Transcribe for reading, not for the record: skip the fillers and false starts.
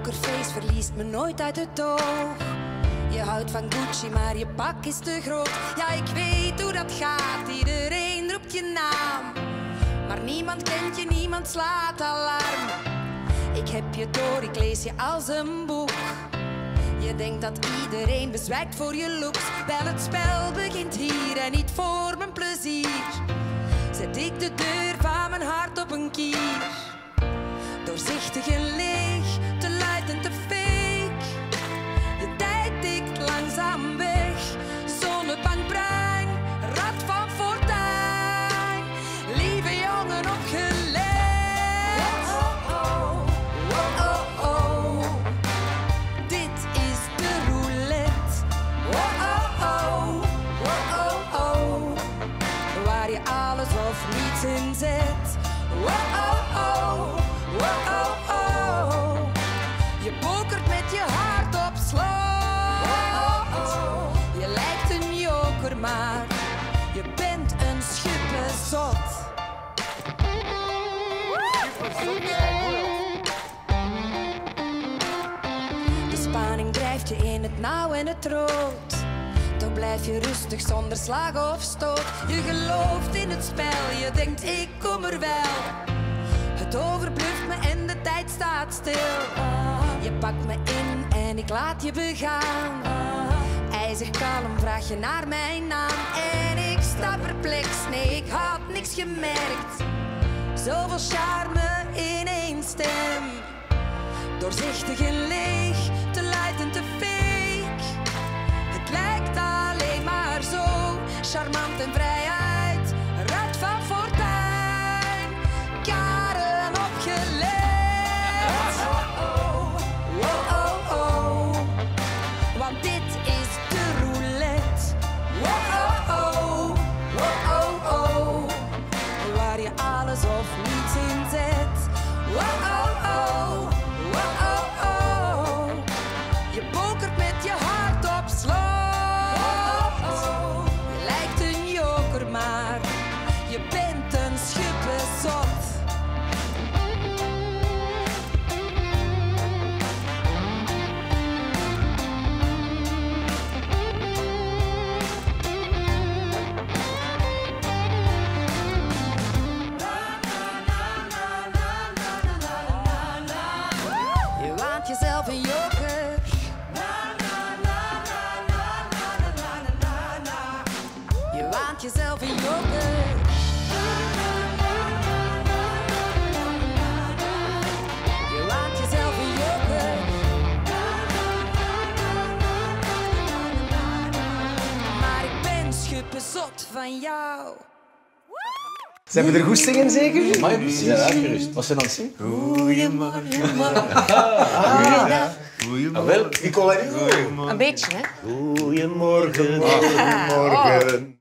pokerface verliest me nooit uit het oog. Je houdt van Gucci, maar je pak is te groot. Ja, ik weet hoe dat gaat, iedereen roept je naam. Maar niemand kent je, niemand slaat alarm. Ik heb je door, ik lees je als een boek. Je denkt dat iedereen bezwijkt voor je looks. Wel, het spel begint hier en niet voor mijn plezier. Zet ik de deur van mijn hart op een kier. Doorzichtig en leeg, te luid en te fake. Je tijd tikt langzaam weg. Zonnebank bruin, rad van fortuin. Lieve jongen, opgelet. Oh, oh, oh, oh, oh. Dit is de roulette. Oh, oh, oh, oh, oh, oh. Waar je alles of niets in zet. Oh, oh, oh, oh, oh, oh. Je pokert met je hart op slot. Oh, oh, oh. Je lijkt een joker, maar je bent een schuppenzot. De spanning drijft je in het nauw en het rood. Dan blijf je rustig zonder slag of stoot. Je gelooft in het spel, je denkt ik kom er wel. Het overbluft me en de tijd staat stil. Je pakt me in en ik laat je begaan. IJzig kalm vraag je naar mijn naam. En ik sta perplex, nee ik had niks gemerkt. Zoveel charme in één stem. Doorzichtig en leeg, te luid en te fake. Het lijkt alleen maar zo charmant en vrijuit. Rad van fortuin, karen opgelet. Oh, oh, oh, oh. Want dit is de roulette. Oh, oh, oh, oh, oh, oh. Waar je alles of niets in zet. Oh, oh, oh, oh, oh, oh. Je pokert met je hart op slot. Je lijkt een joker, maar je bent een schuppenzot. Je waant jezelf een joker. Je waant jezelf een joker. Je waant jezelf een joker. Maar ik ben schuppenzot van jou. Zijn we er goed zingen, zeker? Maar precies. Ja, gerust. Wat zijn aan het zingen? Goedemorgen, morgen. Ah, wel. Ik kon dat niet horen. Een beetje, hè? Goedemorgen, goedemorgen.